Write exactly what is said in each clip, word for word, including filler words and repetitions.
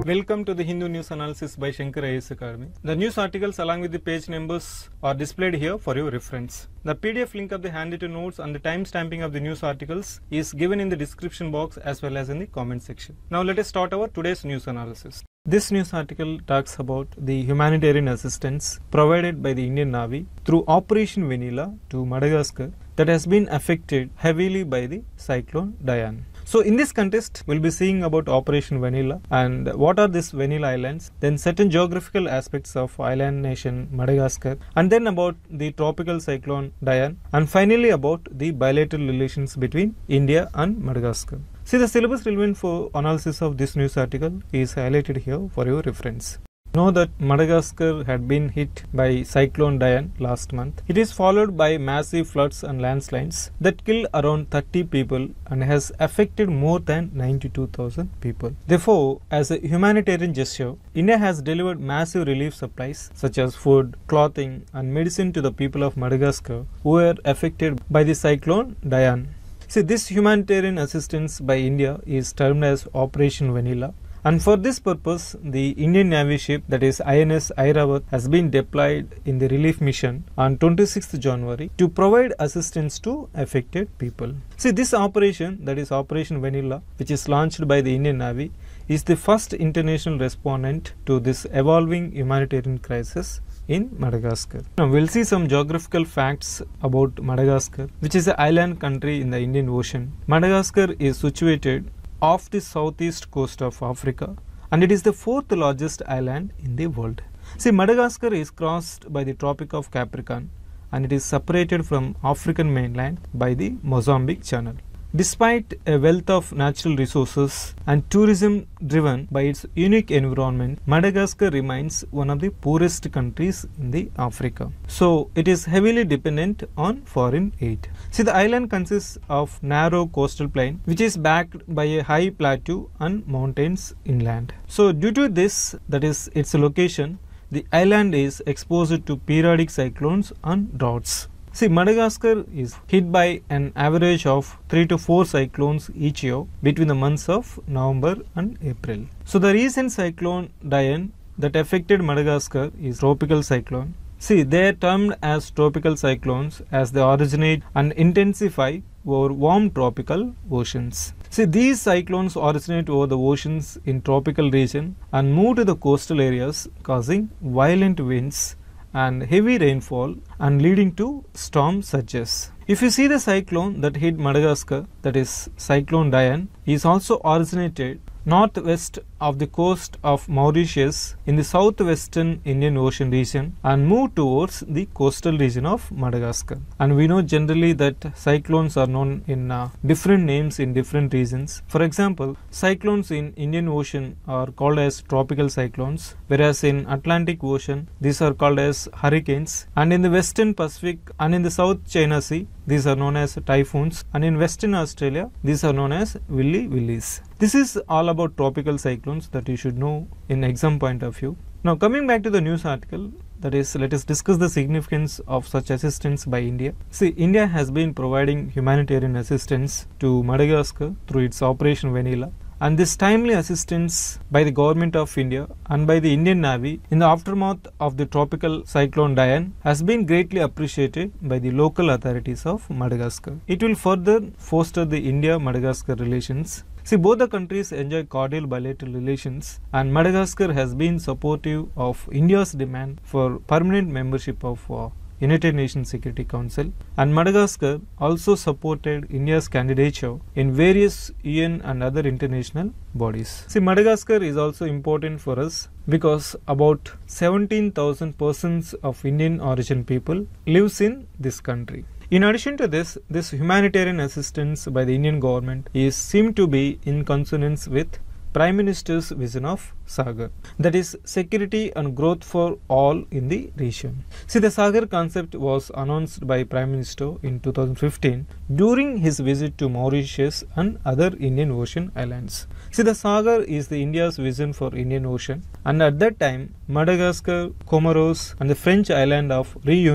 Welcome to the Hindu News Analysis by Shankar I A S Academy. The news articles along with the page numbers are displayed here for your reference. The P D F link of the handwritten notes and the time stamping of the news articles is given in the description box as well as in the comment section. Now let us start our today's news analysis. This news article talks about the humanitarian assistance provided by the Indian Navy through Operation Vanilla to Madagascar that has been affected heavily by the cyclone Diane. So in this context, we'll be seeing about Operation Vanilla and what are these Vanilla Islands, then certain geographical aspects of island nation Madagascar, and then about the tropical cyclone Diane, and finally about the bilateral relations between India and Madagascar. See, the syllabus relevant for analysis of this news article is highlighted here for your reference. Know that Madagascar had been hit by cyclone Diane last month. It is followed by massive floods and landslides that killed around thirty people and has affected more than ninety-two thousand people. Therefore, as a humanitarian gesture, India has delivered massive relief supplies such as food, clothing and medicine to the people of Madagascar who were affected by the cyclone Diane. See, this humanitarian assistance by India is termed as Operation Vanilla. And for this purpose, the Indian Navy ship, that is I N S Airavat, has been deployed in the relief mission on twenty-sixth January to provide assistance to affected people. See, this operation, that is Operation Vanilla, which is launched by the Indian Navy, is the first international respondent to this evolving humanitarian crisis in Madagascar. Now we'll see some geographical facts about Madagascar, which is an island country in the Indian Ocean. Madagascar is situated off the southeast coast of Africa and it is the fourth largest island in the world. See, Madagascar is crossed by the Tropic of Capricorn and it is separated from African mainland by the Mozambique Channel. Despite a wealth of natural resources and tourism driven by its unique environment, Madagascar remains one of the poorest countries in the Africa. So it is heavily dependent on foreign aid. See, the island consists of narrow coastal plain which is backed by a high plateau and mountains inland. So due to this, that is its location, the island is exposed to periodic cyclones and droughts. See, Madagascar is hit by an average of three to four cyclones each year between the months of November and April. So the recent cyclone Diane that affected Madagascar is tropical cyclone. See, they are termed as tropical cyclones as they originate and intensify over warm tropical oceans. See, these cyclones originate over the oceans in tropical region and move to the coastal areas, causing violent winds and heavy rainfall and leading to storm surges. If you see the cyclone that hit Madagascar, that is Cyclone Diane, is also originated northwest of the coast of Mauritius in the southwestern Indian Ocean region and moved towards the coastal region of Madagascar. And we know generally that cyclones are known in uh, different names in different regions. For example, cyclones in Indian Ocean are called as tropical cyclones, whereas in Atlantic Ocean these are called as hurricanes, and in the Western Pacific and in the South China Sea these are known as typhoons, and in Western Australia these are known as willy willies. This is all about tropical cyclones that you should know in exam point of view. Now coming back to the news article, that is, let us discuss the significance of such assistance by India. See, India has been providing humanitarian assistance to Madagascar through its Operation Vanilla. And this timely assistance by the government of India and by the Indian Navy in the aftermath of the tropical cyclone Diane has been greatly appreciated by the local authorities of Madagascar. It will further foster the India-Madagascar relations. See, both the countries enjoy cordial bilateral relations and Madagascar has been supportive of India's demand for permanent membership of uh, United Nations Security Council, and Madagascar also supported India's candidature in various U N and other international bodies. See, Madagascar is also important for us because about seventeen thousand persons of Indian origin people lives in this country. In addition to this, this humanitarian assistance by the Indian government is seemed to be in consonance with Prime Minister's vision of Sagar, that is security and growth for all in the region. See, the Sagar concept was announced by Prime Minister in two thousand fifteen during his visit to Mauritius and other Indian Ocean islands. See, the Sagar is the India's vision for Indian Ocean, and at that time Madagascar, Comoros and the French island of Reunion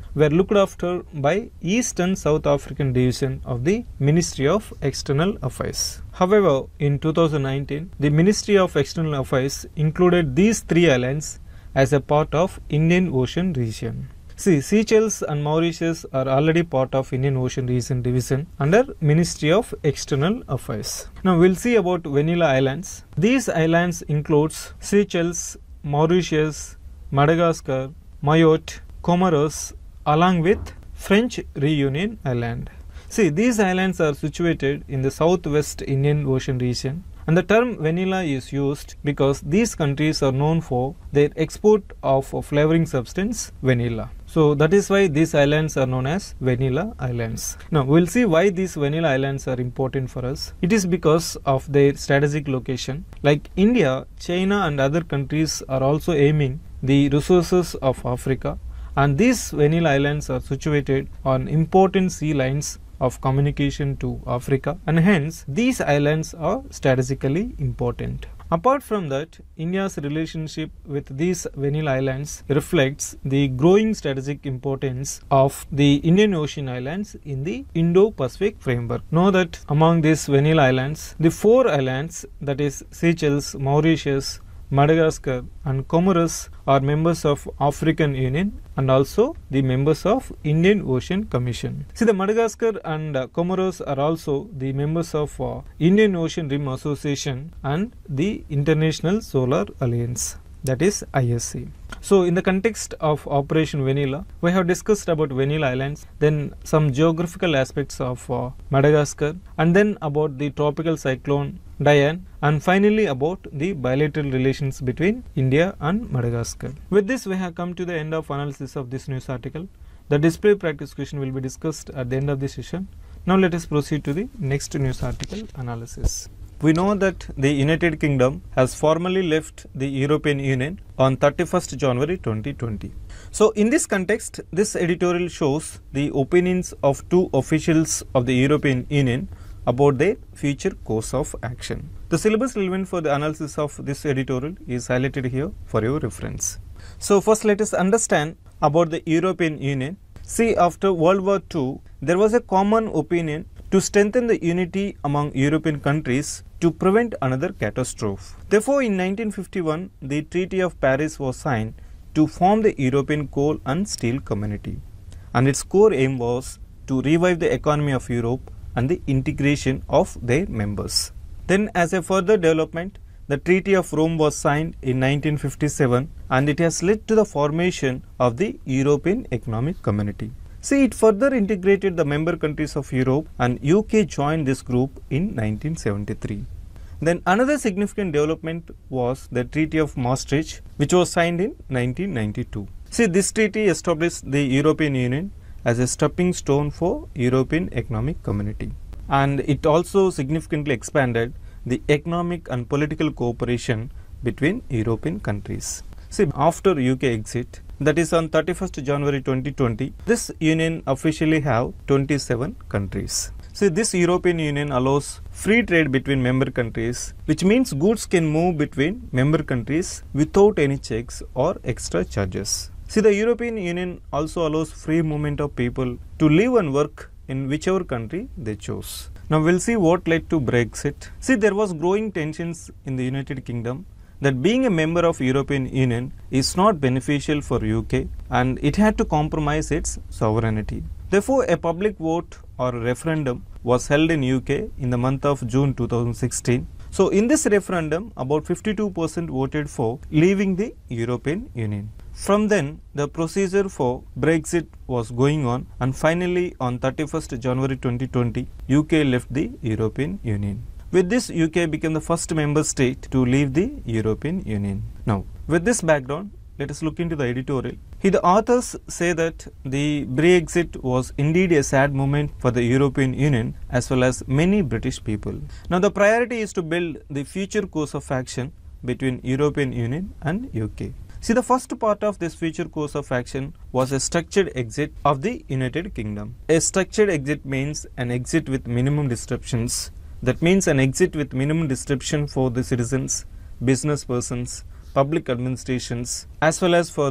were looked after by East and South African Division of the Ministry of External Affairs. However, in two thousand nineteen, the Ministry of External Affairs included these three islands as a part of Indian Ocean region. See, Seychelles and Mauritius are already part of Indian Ocean region division under Ministry of External Affairs. Now we'll see about Vanilla Islands. These islands includes Seychelles, Mauritius, Madagascar, Mayotte, Comoros, along with French Reunion Island. See, these islands are situated in the southwest Indian Ocean region, and the term vanilla is used because these countries are known for their export of a flavoring substance vanilla. So that is why these islands are known as Vanilla Islands. Now we'll see why these Vanilla Islands are important for us. It is because of their strategic location. Like India, China and other countries are also aiming the resources of Africa, and these Vanilla Islands are situated on important sea lines of communication to Africa, and hence these islands are strategically important. Apart from that, India's relationship with these Vanilla Islands reflects the growing strategic importance of the Indian Ocean Islands in the Indo-Pacific framework. Know that among these Vanilla Islands, the four islands, that is Seychelles, Mauritius, Madagascar and Comoros, are members of African Union and also the members of Indian Ocean Commission. See, the Madagascar and uh, Comoros are also the members of uh, Indian Ocean Rim Association and the International Solar Alliance, that is I S A. So in the context of Operation Vanilla, we have discussed about Vanilla Islands, then some geographical aspects of uh, Madagascar, and then about the tropical cyclone Diane, and finally about the bilateral relations between India and Madagascar. With this, we have come to the end of analysis of this news article. The display practice question will be discussed at the end of the session. Now let us proceed to the next news article analysis. We know that the United Kingdom has formally left the European Union on thirty-first January twenty twenty. So in this context, this editorial shows the opinions of two officials of the European Union about their future course of action. The syllabus relevant for the analysis of this editorial is highlighted here for your reference. So first let us understand about the European Union. See, after World War Two, there was a common opinion to strengthen the unity among European countries to prevent another catastrophe. Therefore, in nineteen fifty-one, the Treaty of Paris was signed to form the European Coal and Steel Community, and its core aim was to revive the economy of Europe and the integration of their members. Then, as a further development, the Treaty of Rome was signed in nineteen fifty-seven, and it has led to the formation of the European Economic Community. See, it further integrated the member countries of Europe, and U K joined this group in nineteen seventy-three. Then another significant development was the Treaty of Maastricht, which was signed in nineteen ninety-two. See, this treaty established the European Union as a stepping stone for European Economic Community, and it also significantly expanded the economic and political cooperation between European countries. See, after U K exit, that is on thirty-first January twenty twenty, this union officially have twenty-seven countries. See, this European Union allows free trade between member countries, which means goods can move between member countries without any checks or extra charges. See, the European Union also allows free movement of people to live and work in whichever country they chose. Now we'll see what led to Brexit. See, there was growing tensions in the United Kingdom that being a member of European Union is not beneficial for U K, and it had to compromise its sovereignty. Therefore, a public vote or a referendum was held in U K in the month of June two thousand sixteen. So in this referendum, about fifty-two percent voted for leaving the European Union. From then, the procedure for Brexit was going on, and finally on thirty-first January twenty twenty, U K left the European Union. With this, U K became the first member state to leave the European Union. Now, with this background, let us look into the editorial. Here the authors say that the Brexit was indeed a sad moment for the European Union as well as many British people. Now, the priority is to build the future course of action between European Union and U K. See, the first part of this future course of action was a structured exit of the United Kingdom. A structured exit means an exit with minimum disruptions. That means an exit with minimum disruption for the citizens, business persons, public administrations, as well as for the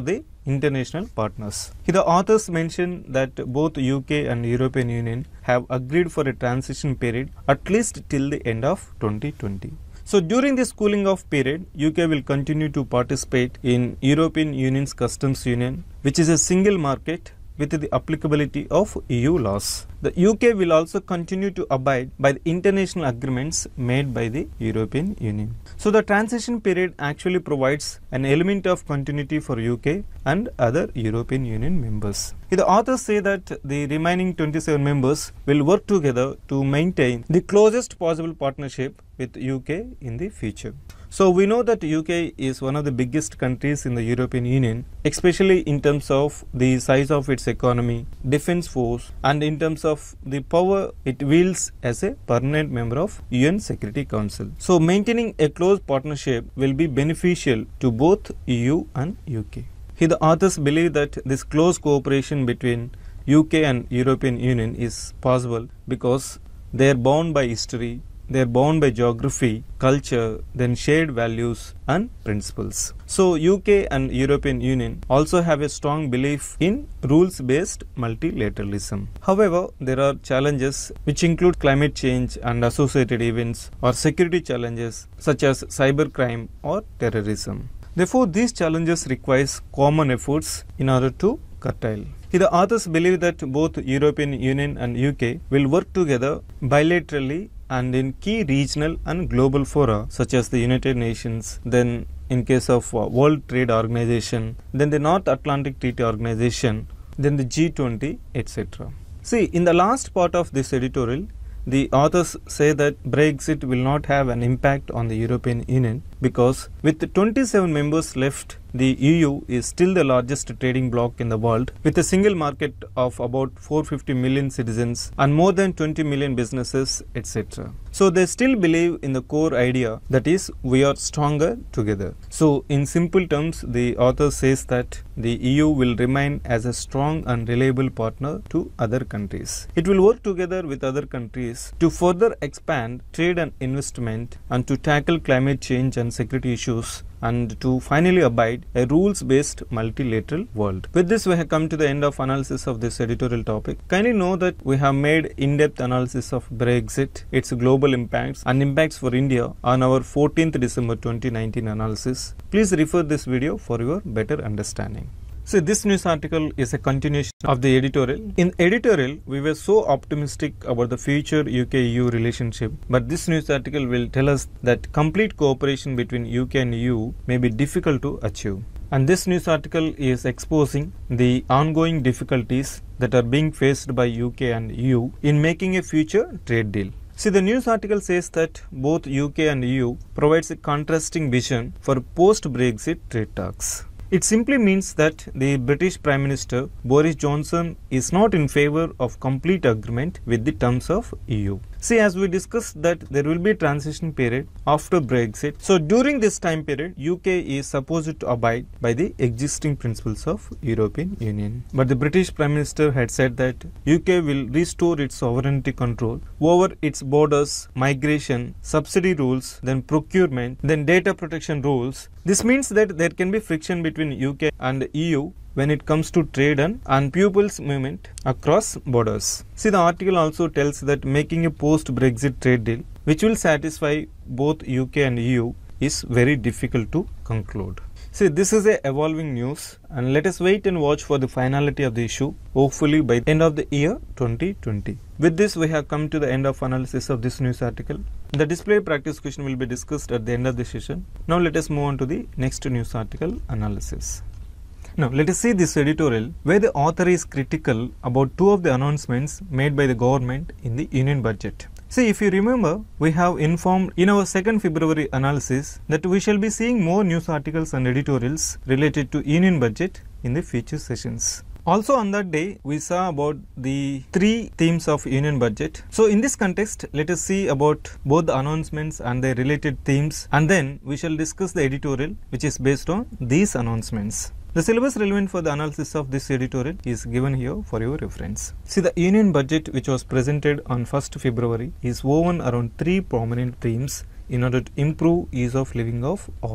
international partners. Here the authors mention that both U K and European Union have agreed for a transition period at least till the end of twenty twenty. So during this cooling off period, U K will continue to participate in European Union's customs union, which is a single market with the applicability of E U laws. The U K will also continue to abide by the international agreements made by the European Union. So the transition period actually provides an element of continuity for U K and other European Union members. The authors say that the remaining twenty-seven members will work together to maintain the closest possible partnership with U K in the future. So we know that U K is one of the biggest countries in the European Union, especially in terms of the size of its economy, defense force, and in terms of the power it wields as a permanent member of U N Security Council. So maintaining a close partnership will be beneficial to both E U and U K. Here the authors believe that this close cooperation between U K and European Union is possible because they are bound by history, they are bound by geography, culture, then shared values and principles. So U K and European Union also have a strong belief in rules-based multilateralism. However, there are challenges which include climate change and associated events or security challenges such as cybercrime or terrorism. Therefore, these challenges require common efforts in order to curtail. Here the authors believe that both European Union and U K will work together bilaterally and in key regional and global fora such as the United Nations, then in case of uh, World Trade Organization, then the North Atlantic Treaty Organization, then the G twenty, et cetera. See, in the last part of this editorial, the authors say that Brexit will not have an impact on the European Union because with twenty-seven members left, the E U is still the largest trading bloc in the world with a single market of about four hundred fifty million citizens and more than twenty million businesses, et cetera. So they still believe in the core idea, that is, we are stronger together. So in simple terms, the author says that the E U will remain as a strong and reliable partner to other countries. It will work together with other countries to further expand trade and investment and to tackle climate change and security issues and to finally abide a rules-based multilateral world. With this, we have come to the end of analysis of this editorial topic. Kindly know that we have made in-depth analysis of Brexit, its global impacts and impacts for India on our fourteenth December twenty nineteen analysis. Please refer this video for your better understanding. So this news article is a continuation of the editorial. In editorial, we were so optimistic about the future U K E U relationship, but this news article will tell us that complete cooperation between U K and E U may be difficult to achieve. And this news article is exposing the ongoing difficulties that are being faced by U K and E U in making a future trade deal. See, the news article says that both U K and E U provides a contrasting vision for post-Brexit trade talks. It simply means that the British Prime Minister Boris Johnson is not in favor of complete agreement with the terms of E U. See, as we discussed that there will be a transition period after Brexit. So during this time period, U K is supposed to abide by the existing principles of European Union. But the British Prime Minister had said that U K will restore its sovereignty control over its borders, migration, subsidy rules, then procurement, then data protection rules. This means that there can be friction between U K and E U when it comes to trade and, and pupils movement across borders. See, the article also tells that making a post-Brexit trade deal which will satisfy both U K and E U is very difficult to conclude. See, this is a evolving news and let us wait and watch for the finality of the issue, hopefully by the end of the year twenty twenty. With this, we have come to the end of analysis of this news article. The display practice question will be discussed at the end of the session. Now let us move on to the next news article analysis. Now let us see this editorial where the author is critical about two of the announcements made by the government in the Union budget. See, if you remember, we have informed in our second February analysis that we shall be seeing more news articles and editorials related to Union budget in the future sessions. Also on that day, we saw about the three themes of Union budget. So in this context, let us see about both the announcements and their related themes, and then we shall discuss the editorial which is based on these announcements. The syllabus relevant for the analysis of this editorial is given here for your reference. See, the Union budget which was presented on first February is woven around three prominent themes in order to improve ease of living of all.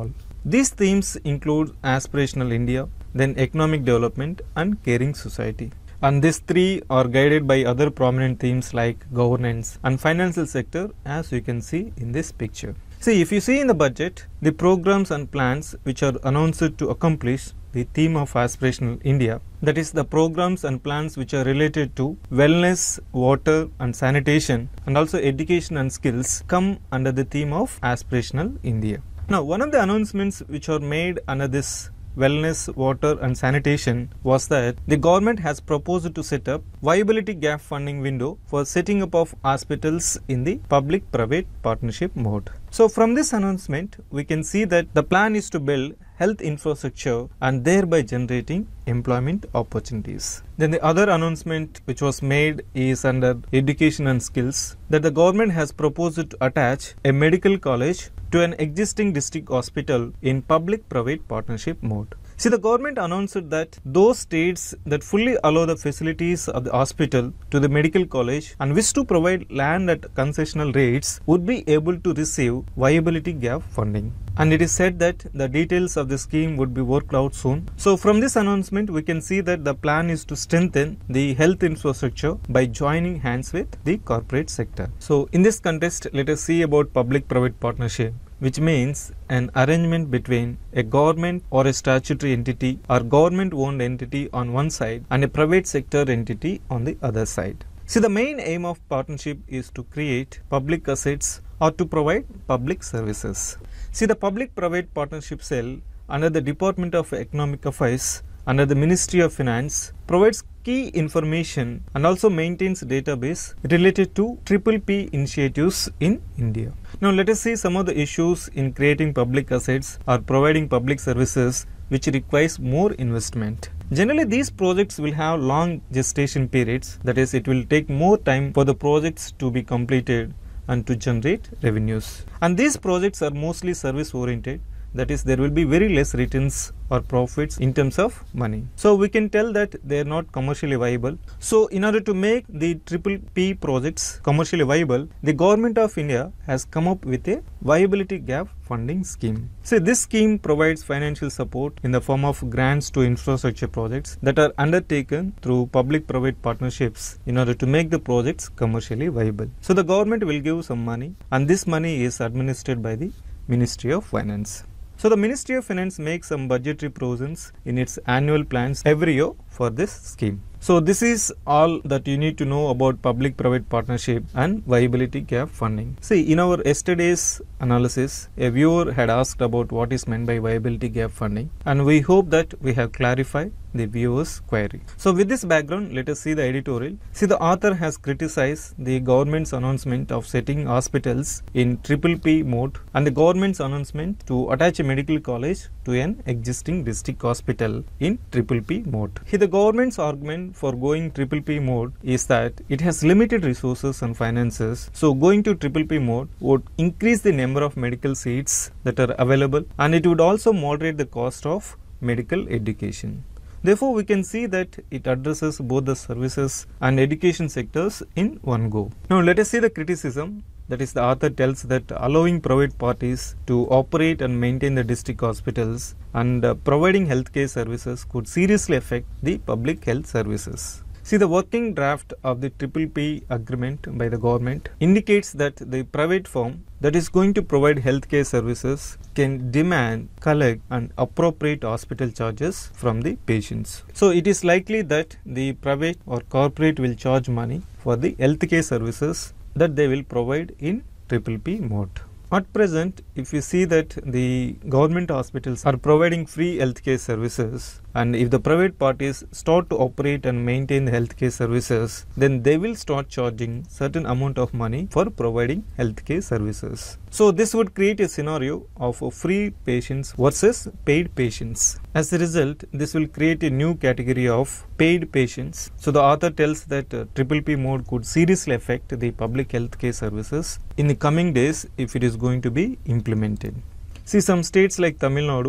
These themes include aspirational India, then economic development and caring society. And these three are guided by other prominent themes like governance and financial sector, as you can see in this picture. See, if you see in the budget, the programs and plans which are announced to accomplish the theme of aspirational India, that is the programs and plans which are related to wellness, water and sanitation, and also education and skills, come under the theme of aspirational India. Now, one of the announcements which are made under this wellness, water and sanitation was that the government has proposed to set up viability gap funding window for setting up of hospitals in the public-private partnership mode. So from this announcement, we can see that the plan is to build health infrastructure and thereby generating employment opportunities. Then the other announcement which was made is under education and skills, that the government has proposed to attach a medical college to an existing district hospital in public-private partnership mode. See, the government announced that those states that fully allow the facilities of the hospital to the medical college and wish to provide land at concessional rates would be able to receive viability gap funding. And it is said that the details of the scheme would be worked out soon. So from this announcement, we can see that the plan is to strengthen the health infrastructure by joining hands with the corporate sector. So in this context, let us see about public-private partnership, which means an arrangement between a government or a statutory entity or government-owned entity on one side and a private sector entity on the other side. See, the main aim of partnership is to create public assets or to provide public services. See, the public-private partnership cell under the Department of Economic Affairs under the Ministry of Finance provides key information and also maintains a database related to triple P initiatives in India. Now let us see some of the issues in creating public assets or providing public services which requires more investment. Generally, these projects will have long gestation periods, that is, it will take more time for the projects to be completed and to generate revenues. And these projects are mostly service oriented, that is, there will be very less returns or profits in terms of money. So we can tell that they are not commercially viable. So in order to make the triple P projects commercially viable, the government of India has come up with a viability gap funding scheme. So this scheme provides financial support in the form of grants to infrastructure projects that are undertaken through public-private partnerships in order to make the projects commercially viable. So the government will give some money, and this money is administered by the Ministry of Finance. So the Ministry of Finance makes some budgetary provisions in its annual plans every year for this scheme. So this is all that you need to know about public-private partnership and viability gap funding. See, in our yesterday's analysis, a viewer had asked about what is meant by viability gap funding, and we hope that we have clarified the viewer's query. So with this background, let us see the editorial. See, the author has criticized the government's announcement of setting hospitals in triple P mode and the government's announcement to attach a medical college to an existing district hospital in triple P mode. Here, the government's argument for going triple P mode is that it has limited resources and finances. So going to triple P mode would increase the number of medical seats that are available, and it would also moderate the cost of medical education. Therefore, we can see that it addresses both the services and education sectors in one go. Now, let us see the criticism. That is, the author tells that allowing private parties to operate and maintain the district hospitals and uh, providing healthcare services could seriously affect the public health services. See, the working draft of the triple P agreement by the government indicates that the private firm that is going to provide healthcare services can demand, collect and appropriate hospital charges from the patients. So it is likely that the private or corporate will charge money for the healthcare services that they will provide in triple P mode. At present, if you see that the government hospitals are providing free healthcare services, and if the private parties start to operate and maintain the healthcare services, then they will start charging certain amount of money for providing healthcare services. So this would create a scenario of free patients versus paid patients. As a result, this will create a new category of paid patients. So the author tells that uh, triple P mode could seriously affect the public healthcare services in the coming days if it is going to be implemented. See, some states like Tamil Nadu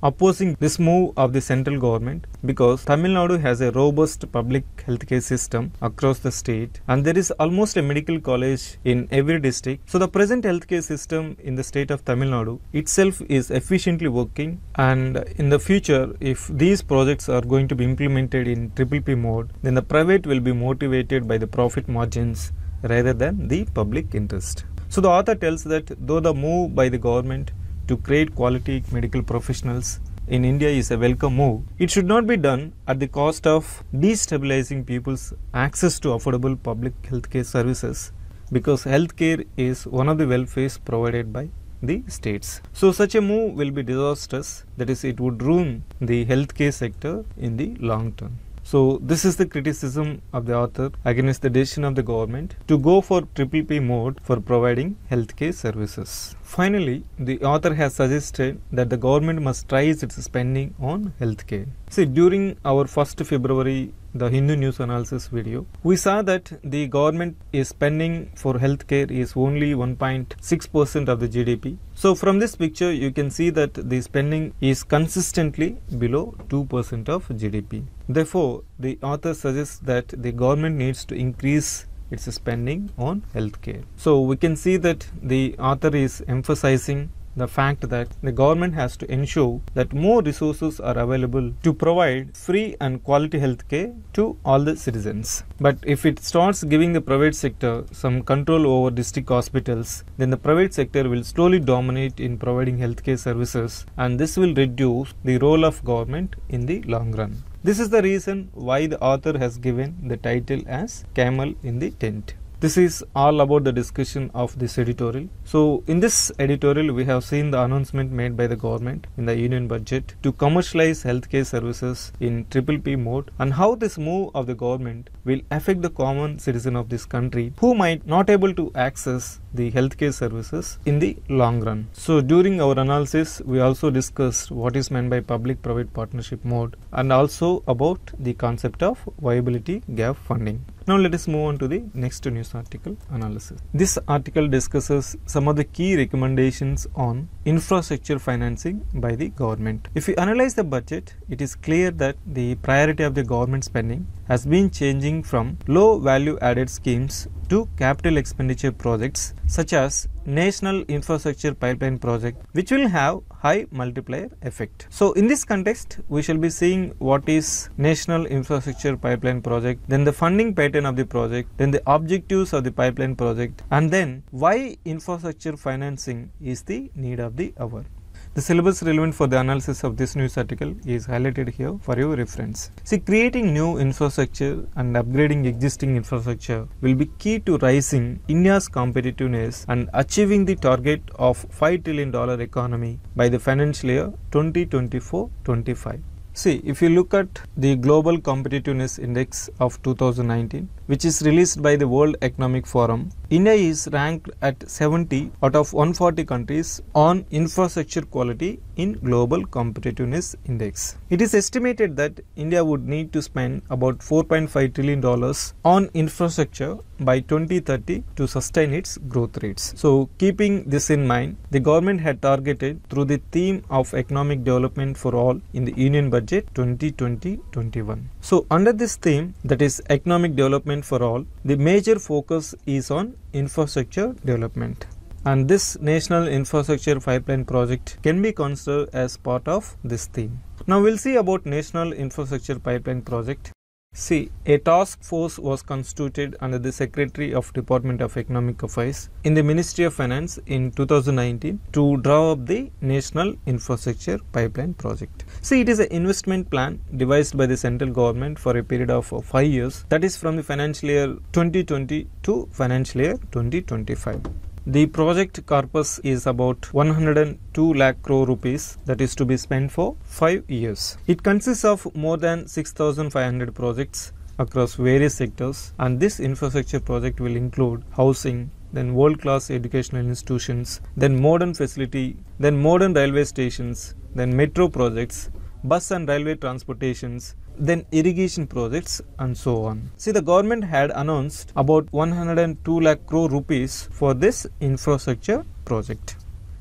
opposing this move of the central government because Tamil Nadu has a robust public healthcare system across the state and there is almost a medical college in every district. So the present healthcare system in the state of Tamil Nadu itself is efficiently working, and in the future if these projects are going to be implemented in triple P mode, then the private will be motivated by the profit margins rather than the public interest. So the author tells that though the move by the government to create quality medical professionals in India is a welcome move, it should not be done at the cost of destabilizing people's access to affordable public healthcare services, because healthcare is one of the welfares provided by the states. So such a move will be disastrous, that is, it would ruin the healthcare sector in the long term. So this is the criticism of the author against the decision of the government to go for triple P mode for providing healthcare services. Finally, the author has suggested that the government must rise its spending on healthcare. See, during our first February the Hindu News Analysis video, we saw that the government is spending for healthcare is only one point six percent of the G D P. So from this picture you can see that the spending is consistently below two percent of G D P. Therefore, the author suggests that the government needs to increase its spending on healthcare. So we can see that the author is emphasizing the fact that the government has to ensure that more resources are available to provide free and quality healthcare to all the citizens. But if it starts giving the private sector some control over district hospitals, then the private sector will slowly dominate in providing healthcare services, and this will reduce the role of government in the long run. This is the reason why the author has given the title as Camel in the Tent. This is all about the discussion of this editorial. So in this editorial we have seen the announcement made by the government in the union budget to commercialize healthcare services in triple P mode, and how this move of the government will affect the common citizen of this country who might not able to access the healthcare services in the long run. So during our analysis we also discussed what is meant by public-private partnership mode and also about the concept of viability gap funding. Now let us move on to the next news article analysis. This article discusses some of the key recommendations on infrastructure financing by the government. If we analyze the budget, it is clear that the priority of the government spending has been changing from low value added schemes to capital expenditure projects such as National Infrastructure Pipeline Project, which will have high multiplier effect. So in this context, we shall be seeing what is National Infrastructure Pipeline Project, then the funding pattern of the project, then the objectives of the pipeline project, and then why infrastructure financing is the need of the hour. The syllabus relevant for the analysis of this news article is highlighted here for your reference. See, creating new infrastructure and upgrading existing infrastructure will be key to rising India's competitiveness and achieving the target of five trillion dollar economy by the financial year twenty twenty-four twenty-five. See, if you look at the Global Competitiveness Index of two thousand nineteen, which is released by the World Economic Forum, India is ranked at seventy out of one hundred forty countries on infrastructure quality in Global Competitiveness Index. It is estimated that India would need to spend about four point five trillion dollars on infrastructure by twenty thirty to sustain its growth rates. So, keeping this in mind, the government had targeted through the theme of economic development for all in the Union Budget twenty twenty to twenty-one. So, under this theme, that is economic development for all, the major focus is on infrastructure development. And this National Infrastructure Pipeline Project can be considered as part of this theme. Now, we'll see about National Infrastructure Pipeline Project. See, a task force was constituted under the Secretary of Department of Economic Affairs in the Ministry of Finance in two thousand nineteen to draw up the National Infrastructure Pipeline Project. See, it is an investment plan devised by the central government for a period of five years, that is from the financial year twenty twenty to financial year twenty twenty-five. The project corpus is about one hundred two lakh crore rupees, that is to be spent for five years. It consists of more than six thousand five hundred projects across various sectors, and this infrastructure project will include housing, then world-class educational institutions, then modern facility, then modern railway stations, then metro projects, bus and railway transportations, then irrigation projects, and so on. See, the government had announced about one hundred two lakh crore rupees for this infrastructure project.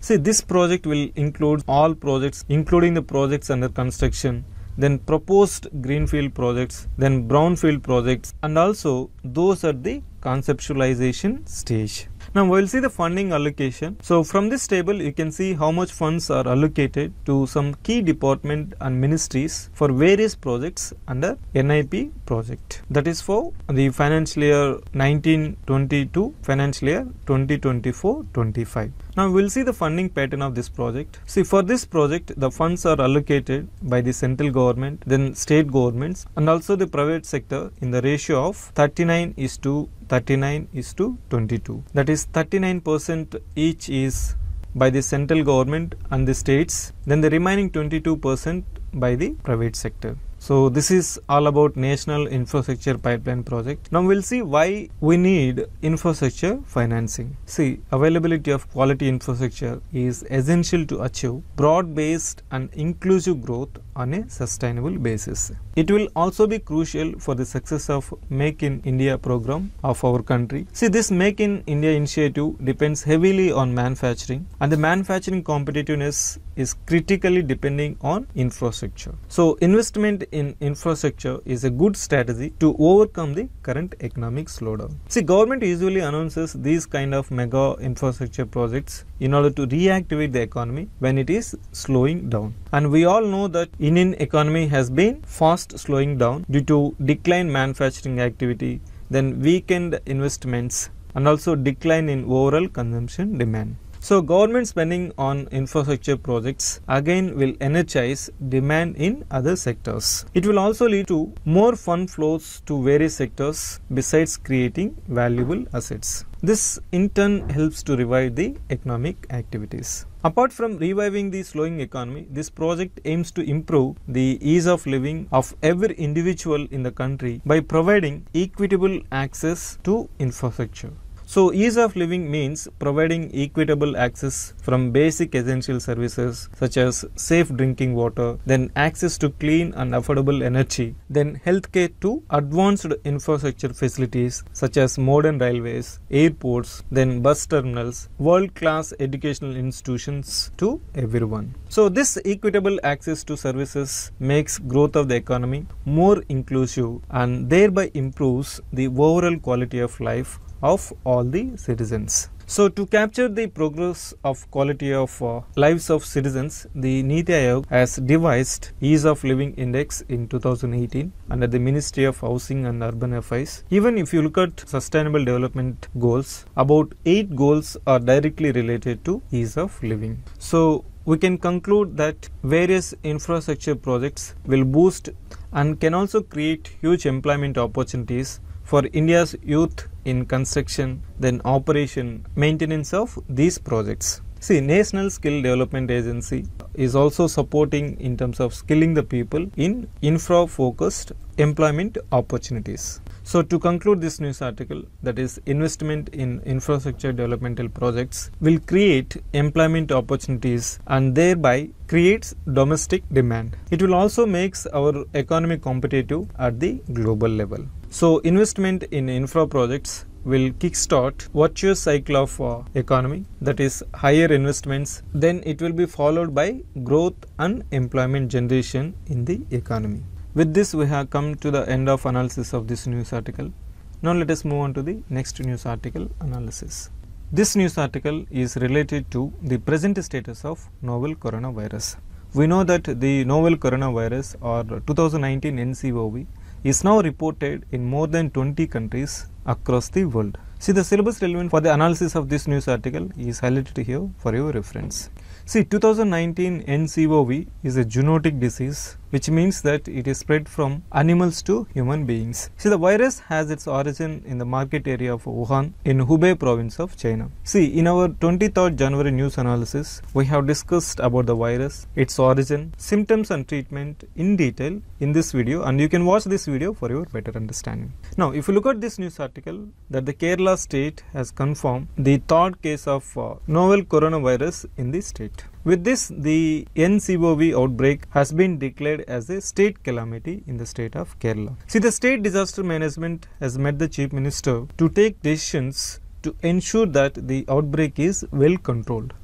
See, this project will include all projects, including the projects under construction, then proposed greenfield projects, then brownfield projects, and also those at the conceptualization stage. Now we will see the funding allocation. So from this table you can see how much funds are allocated to some key department and ministries for various projects under N I P project. That is for the financial year nineteen twenty to financial year twenty twenty-four twenty-five. Now we will see the funding pattern of this project. See, for this project the funds are allocated by the central government, then state governments, and also the private sector in the ratio of thirty-nine is to thirty-nine is to twenty-two. That is thirty-nine percent each is by the central government and the states, then the remaining twenty-two percent by the private sector. So this is all about National Infrastructure Pipeline Project. Now we'll see why we need infrastructure financing. See, availability of quality infrastructure is essential to achieve broad-based and inclusive growth on a sustainable basis. It will also be crucial for the success of Make in India program of our country. See, this Make in India initiative depends heavily on manufacturing, and the manufacturing competitiveness is critically depending on infrastructure. So investment in infrastructure is a good strategy to overcome the current economic slowdown. See, government usually announces these kind of mega infrastructure projects in order to reactivate the economy when it is slowing down. And we all know that Indian economy has been fast slowing down due to decline manufacturing activity, then weakened investments, and also decline in overall consumption demand. So government spending on infrastructure projects again will energize demand in other sectors. It will also lead to more fund flows to various sectors besides creating valuable assets. This in turn helps to revive the economic activities. Apart from reviving the slowing economy, this project aims to improve the ease of living of every individual in the country by providing equitable access to infrastructure. So ease of living means providing equitable access from basic essential services such as safe drinking water, then access to clean and affordable energy, then healthcare to advanced infrastructure facilities such as modern railways, airports, then bus terminals, world-class educational institutions to everyone. So this equitable access to services makes growth of the economy more inclusive and thereby improves the overall quality of life of all the citizens. So to capture the progress of quality of uh, lives of citizens, the Niti Aayog has devised Ease of Living Index in two thousand eighteen under the Ministry of Housing and Urban Affairs. Even if you look at Sustainable Development Goals, about eight goals are directly related to ease of living. So we can conclude that various infrastructure projects will boost and can also create huge employment opportunities for India's youth in construction, then operation, maintenance of these projects. See, National Skill Development Agency is also supporting in terms of skilling the people in infra-focused employment opportunities. So to conclude this news article, that is investment in infrastructure developmental projects will create employment opportunities and thereby creates domestic demand. It will also make our economy competitive at the global level. So investment in infra projects will kickstart virtuous cycle of uh, economy, that is higher investments, then it will be followed by growth and employment generation in the economy. With this we have come to the end of analysis of this news article. Now let us move on to the next news article analysis. This news article is related to the present status of novel coronavirus. We know that the novel coronavirus or two thousand nineteen N C O V is now reported in more than twenty countries across the world. See, the syllabus relevant for the analysis of this news article is highlighted here for your reference. See, two thousand nineteen N C O V is a zoonotic disease, which means that it is spread from animals to human beings. See, the virus has its origin in the market area of Wuhan in Hubei province of China. See, in our twenty-third January news analysis, we have discussed about the virus, its origin, symptoms and treatment in detail in this video, and you can watch this video for your better understanding. Now, if you look at this news article, that the Kerala state has confirmed the third case of uh, novel coronavirus in the state. With this, the N C O V outbreak has been declared as a state calamity in the state of Kerala. See, the state disaster management has met the chief minister to take decisions to ensure that the outbreak is well controlled.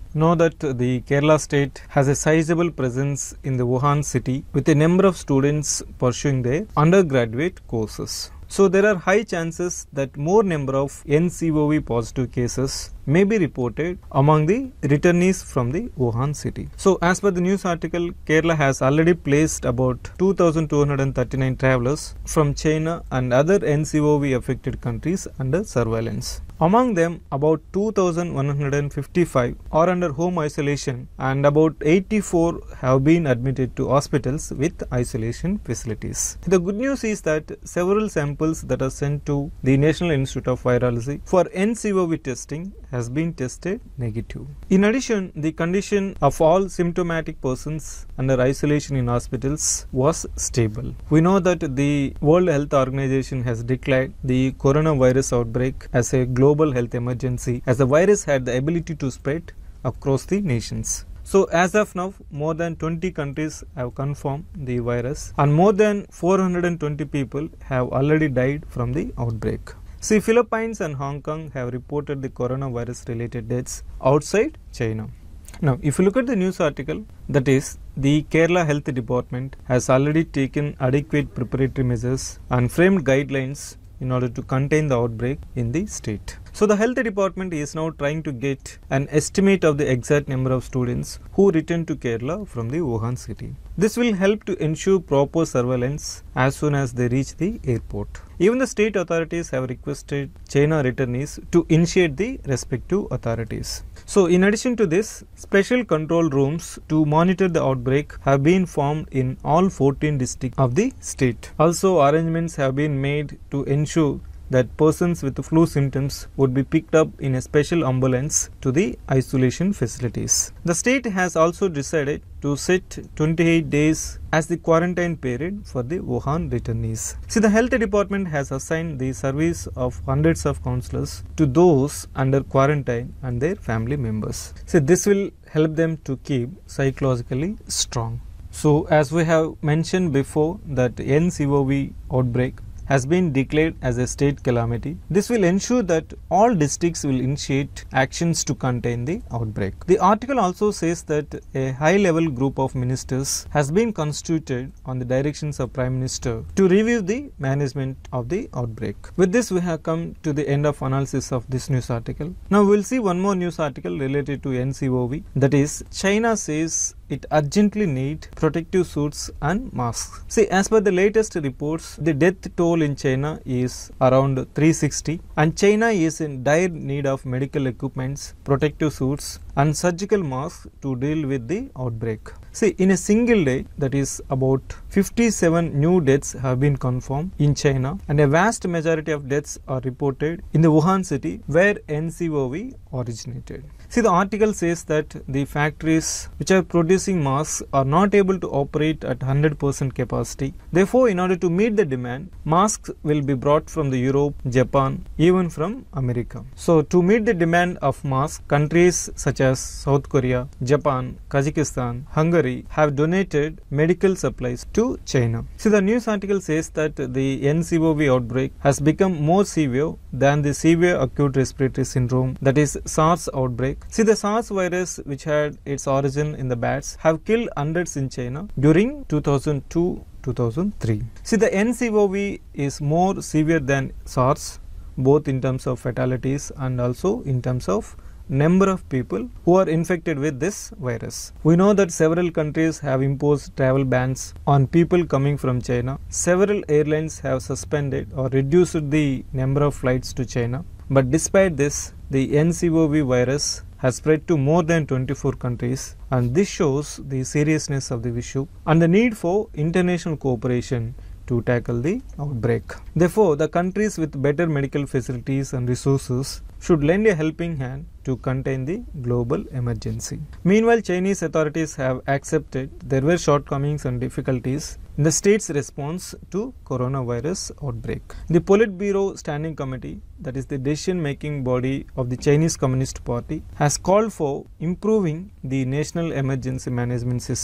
Know that the Kerala state has a sizable presence in the Wuhan city with a number of students pursuing their undergraduate courses. So there are high chances that more number of N C O V positive cases may be reported among the returnees from the Wuhan city. So as per the news article, Kerala has already placed about two thousand two hundred thirty-nine travelers from China and other N C O V affected countries under surveillance. Among them, about two thousand one hundred fifty-five are under home isolation and about eighty-four have been admitted to hospitals with isolation facilities. The good news is that several samples that are sent to the National Institute of Virology for N C O V testing has been tested negative. In addition, the condition of all symptomatic persons under isolation in hospitals was stable. We know that the World Health Organization has declared the coronavirus outbreak as a global health emergency, as the virus had the ability to spread across the nations. So as of now, more than twenty countries have confirmed the virus and more than four hundred twenty people have already died from the outbreak. See, Philippines and Hong Kong have reported the coronavirus related deaths outside China. Now, if you look at the news article, that is, the Kerala Health Department has already taken adequate preparatory measures and framed guidelines in order to contain the outbreak in the state. So the health department is now trying to get an estimate of the exact number of students who return to Kerala from the Wuhan city. This will help to ensure proper surveillance as soon as they reach the airport. Even the state authorities have requested China returnees to initiate the respective authorities. So in addition to this, special control rooms to monitor the outbreak have been formed in all fourteen districts of the state. Also, arrangements have been made to ensure that persons with flu symptoms would be picked up in a special ambulance to the isolation facilities. The state has also decided to set twenty-eight days as the quarantine period for the Wuhan returnees. See, the health department has assigned the service of hundreds of counselors to those under quarantine and their family members. See, this will help them to keep psychologically strong. So, as we have mentioned before, that N C O V outbreak has been declared as a state calamity. This will ensure that all districts will initiate actions to contain the outbreak. The article also says that a high-level group of ministers has been constituted on the directions of Prime Minister to review the management of the outbreak. With this, we have come to the end of analysis of this news article. Now, we will see one more news article related to N C O V. That is, China says it urgently needs protective suits and masks. See, as per the latest reports, the death toll in China is around three hundred sixty and China is in dire need of medical equipments, protective suits and surgical masks to deal with the outbreak. See, in a single day, that is about fifty-seven new deaths have been confirmed in China and a vast majority of deaths are reported in the Wuhan city where N C O V originated. See, the article says that the factories which are producing masks are not able to operate at one hundred percent capacity. Therefore, in order to meet the demand, masks will be brought from the Europe, Japan, even from America. So, to meet the demand of masks, countries such as South Korea, Japan, Kazakhstan, Hungary have donated medical supplies to China. See, the news article says that the N C O V outbreak has become more severe than the severe acute respiratory syndrome, that is SARS outbreak. See, the SARS virus, which had its origin in the bats, have killed hundreds in China during two thousand two to two thousand three. See, the N C O V is more severe than SARS, both in terms of fatalities and also in terms of number of people who are infected with this virus. We know that several countries have imposed travel bans on people coming from China. Several airlines have suspended or reduced the number of flights to China. But despite this, the N C O V virus has spread to more than twenty-four countries, and this shows the seriousness of the issue and the need for international cooperation to tackle the outbreak. Therefore, the countries with better medical facilities and resources should lend a helping hand to contain the global emergency. Meanwhile, Chinese authorities have accepted there were shortcomings and difficulties in the state's response to coronavirus outbreak. The Politburo Standing Committee, that is the decision-making body of the Chinese Communist Party, has called for improving the national emergency management system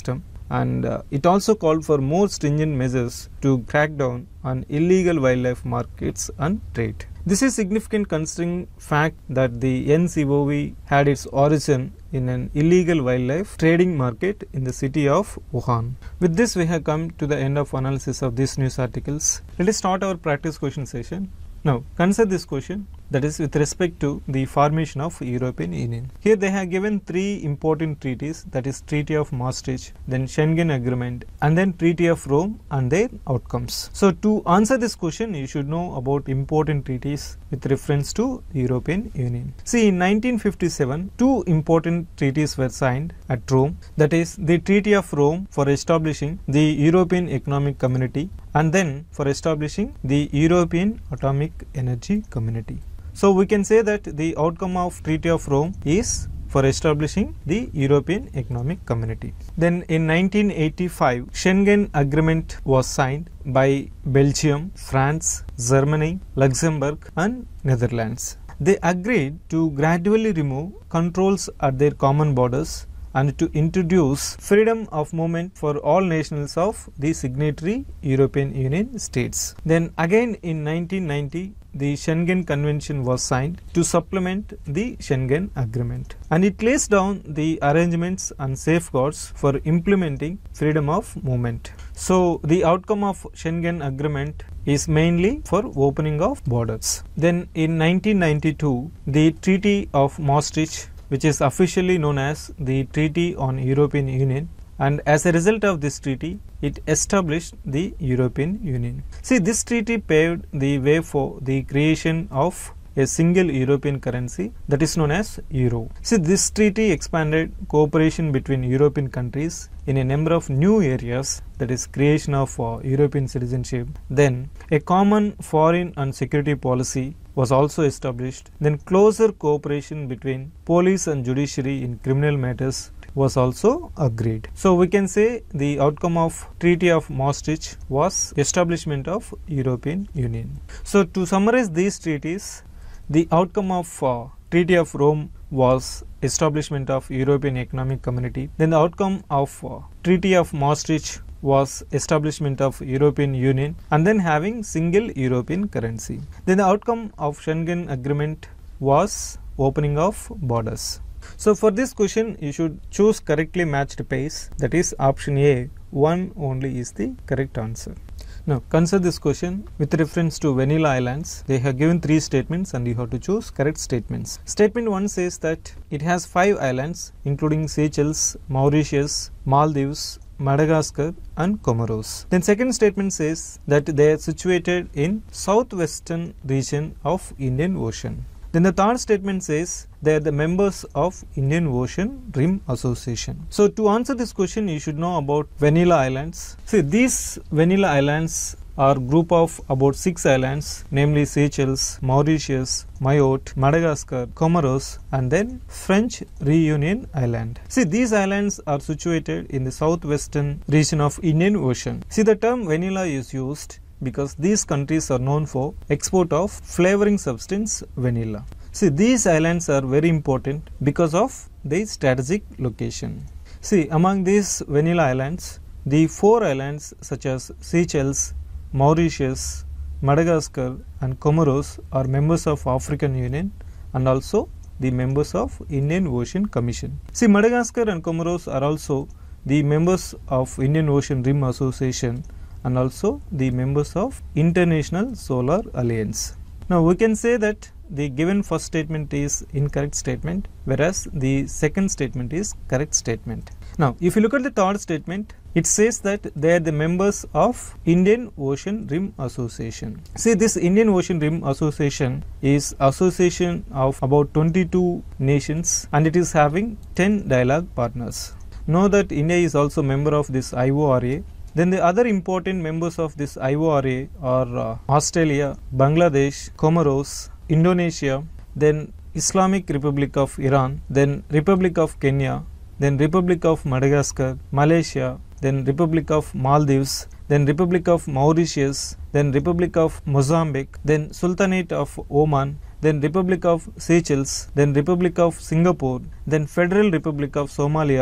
and uh, it also called for more stringent measures to crack down on illegal wildlife markets and trade. This is significant considering fact that the N C O V had its origin in an illegal wildlife trading market in the city of Wuhan. With this, we have come to the end of analysis of these news articles. Let us start our practice question session. Now, consider this question, that is with respect to the formation of European Union. Here they have given three important treaties, that is Treaty of Maastricht, then Schengen Agreement, and then Treaty of Rome and their outcomes. So, to answer this question, you should know about important treaties with reference to European Union. See, in nineteen fifty-seven, two important treaties were signed at Rome, that is the Treaty of Rome for establishing the European Economic Community, and then for establishing the European Atomic Energy Community. So, we can say that the outcome of Treaty of Rome is for establishing the European Economic Community. Then in nineteen eighty-five, Schengen Agreement was signed by Belgium, France, Germany, Luxembourg and Netherlands. They agreed to gradually remove controls at their common borders and to introduce freedom of movement for all nationals of the signatory European Union states. Then again in nineteen ninety, the Schengen Convention was signed to supplement the Schengen Agreement, and it lays down the arrangements and safeguards for implementing freedom of movement. So, the outcome of Schengen Agreement is mainly for opening of borders. Then in nineteen ninety-two, the Treaty of Maastricht, which is officially known as the Treaty on European Union, and as a result of this treaty, it established the European Union. See, this treaty paved the way for the creation of a single European currency that is known as Euro. See, this treaty expanded cooperation between European countries in a number of new areas, that is creation of uh, European citizenship. Then a common foreign and security policy was also established. Then closer cooperation between police and judiciary in criminal matters was also agreed. So, we can say the outcome of Treaty of Maastricht was establishment of European Union. So, to summarize these treaties, the outcome of uh, Treaty of Rome was establishment of European Economic Community. Then the outcome of uh, Treaty of Maastricht was establishment of European Union and then having single European currency. Then the outcome of Schengen Agreement was opening of borders. So, for this question, you should choose correctly matched pairs, that is option A, one only is the correct answer. Now, consider this question with reference to Vanilla Islands. They have given three statements and you have to choose correct statements. Statement one says that it has five islands including Seychelles, Mauritius, Maldives, Madagascar and Comoros. Then second statement says that they are situated in southwestern region of Indian Ocean. Then the third statement says they are the members of Indian Ocean Rim Association. So, to answer this question, you should know about Vanilla Islands. See, these Vanilla Islands are group of about six islands, namely Seychelles, Mauritius, Mayotte, Madagascar, Comoros and then French Reunion Island. See, these islands are situated in the southwestern region of Indian Ocean. See, the term vanilla is used because these countries are known for export of flavoring substance vanilla. See, these islands are very important because of their strategic location. See, among these vanilla islands, the four islands such as Seychelles, Mauritius, Madagascar and Comoros are members of African Union and also the members of Indian Ocean Commission. See, Madagascar and Comoros are also the members of Indian Ocean Rim Association and also the members of International Solar Alliance. Now, we can say that the given first statement is incorrect statement, whereas the second statement is correct statement. Now, if you look at the third statement, it says that they are the members of Indian Ocean Rim Association. See, this Indian Ocean Rim Association is association of about twenty-two nations and it is having ten dialogue partners. Know that India is also member of this I O R A. Then the other important members of this I O R A are uh, Australia, Bangladesh, Comoros, Indonesia, then Islamic Republic of Iran, then Republic of Kenya, then Republic of Madagascar, Malaysia, then Republic of Maldives, then Republic of Mauritius, then Republic of Mozambique, then Sultanate of Oman, then Republic of Seychelles, then Republic of Singapore, then Federal Republic of Somalia,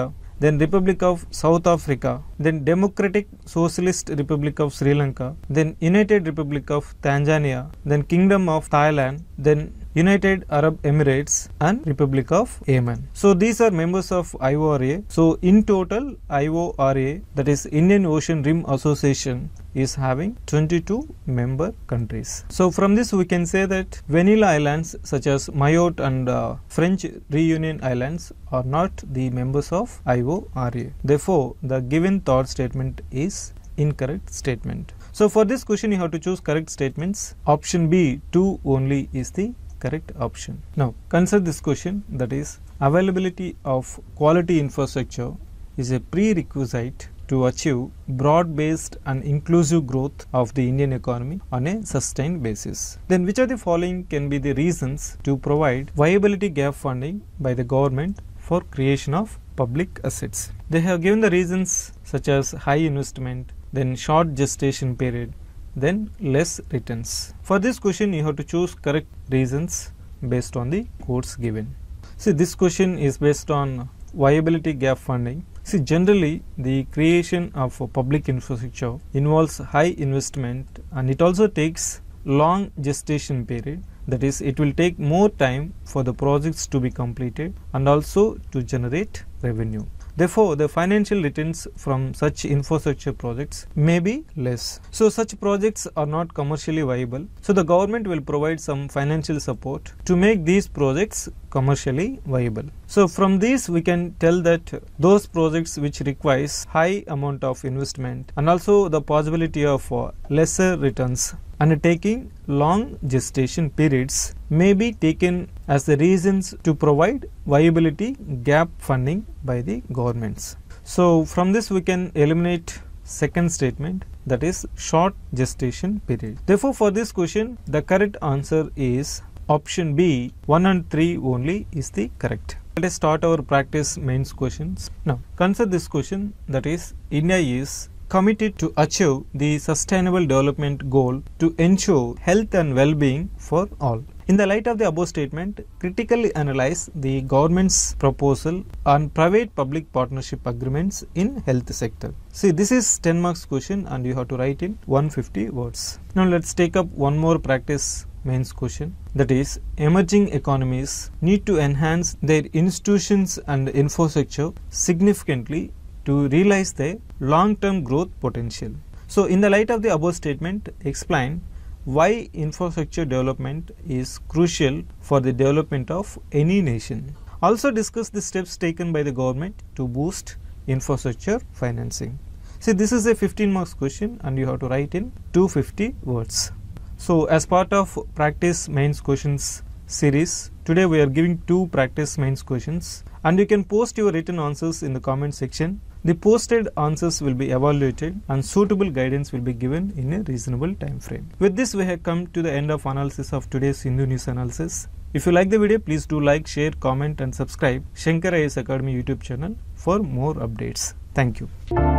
then Republic of South Africa, then Democratic Socialist Republic of Sri Lanka, then United Republic of Tanzania, then Kingdom of Thailand, then United Arab Emirates and Republic of Yemen. So these are members of I O R A. So in total I O R A, that is Indian Ocean Rim Association, is having twenty-two member countries. So from this we can say that Vanilla Islands such as Mayotte and uh, French Reunion Islands are not the members of I O R A. Therefore the given thought statement is incorrect statement. So for this question you have to choose correct statements. Option B, two only, is the correct option. Now consider this question, that is availability of quality infrastructure is a prerequisite to achieve broad-based and inclusive growth of the Indian economy on a sustained basis. Then which of the following can be the reasons to provide viability gap funding by the government for creation of public assets? They have given the reasons such as high investment, then short gestation period, then less returns. For this question you have to choose correct reasons based on the quotes given. See, this question is based on viability gap funding. See, generally the creation of a public infrastructure involves high investment and it also takes long gestation period. That is, it will take more time for the projects to be completed and also to generate revenue. Therefore, the financial returns from such infrastructure projects may be less. So, such projects are not commercially viable. So, the government will provide some financial support to make these projects commercially viable. So, from this we can tell that those projects which requires high amount of investment and also the possibility of uh, lesser returns and taking long gestation periods may be taken as the reasons to provide viability gap funding by the governments. So from this we can eliminate second statement, that is short gestation period. Therefore for this question the correct answer is option B, one and three only is the correct. Let us start our practice mains questions. Now consider this question, that is India is committed to achieve the sustainable development goal to ensure health and well-being for all. In the light of the above statement, critically analyze the government's proposal on private-public partnership agreements in health sector. See, this is ten marks question and you have to write in one hundred fifty words. Now let's take up one more practice mains question, that is emerging economies need to enhance their institutions and infrastructure significantly to realize their long-term growth potential. So in the light of the above statement, explain why infrastructure development is crucial for the development of any nation. Also discuss the steps taken by the government to boost infrastructure financing. See, this is a fifteen marks question and you have to write in two hundred fifty words. So as part of practice mains questions series, today we are giving two practice mains questions and you can post your written answers in the comment section. The posted answers will be evaluated and suitable guidance will be given in a reasonable time frame. With this we have come to the end of analysis of today's Hindu News Analysis. If you like the video, please do like, share, comment and subscribe Shankar I A S Academy YouTube channel for more updates. Thank you.